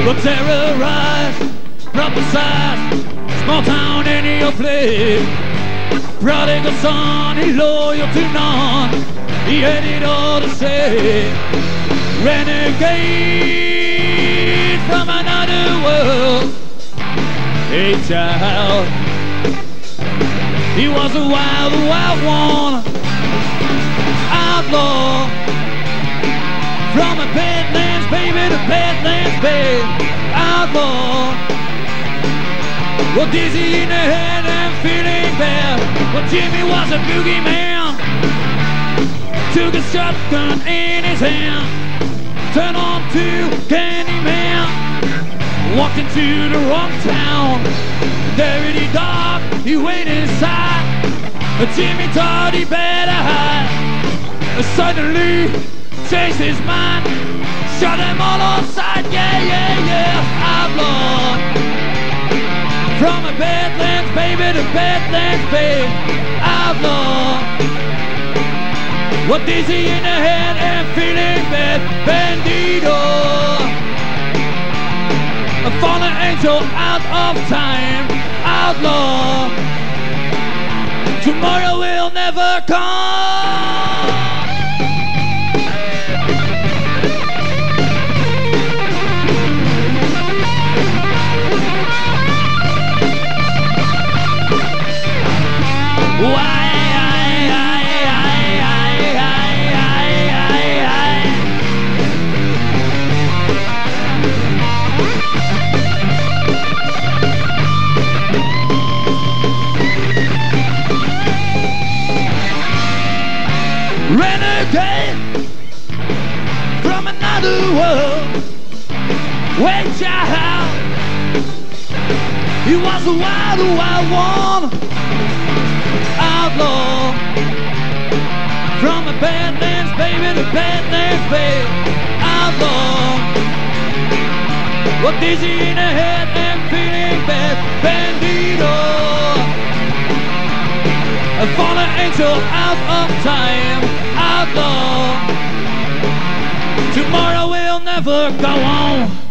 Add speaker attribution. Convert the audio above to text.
Speaker 1: will terrorize, prophesize, small town in your place. Prodigal son, he loyal to none, he had it all to say. Renegade from another world, a child. He was a wild, wild one, outlaw. From a Badlands baby to Badlands babe, outlaw. Well, dizzy in the head and feeling bad. Well, Jimmy was a boogeyman. Took a shotgun in his hand, turned on to Candyman. Walked into the wrong town, dirty dog, he went inside. Jimmy thought he better hide. Suddenly changed his mind, shot them all on sight. Yeah, yeah, yeah, outlaw. From a Badlands baby to Badlands babe, outlaw. Well, dizzy in the head and feeling bad, bandito. A fallen angel out of time, outlaw. Tomorrow will never come. Renegade from another world, way child. He was a wild, wild one, outlaw. From a Badlands baby to Badlands babe, outlaw. Well, dizzy in the head and feeling bad, bandito. A fallen angel out of time, outlaw. Tomorrow will never go on.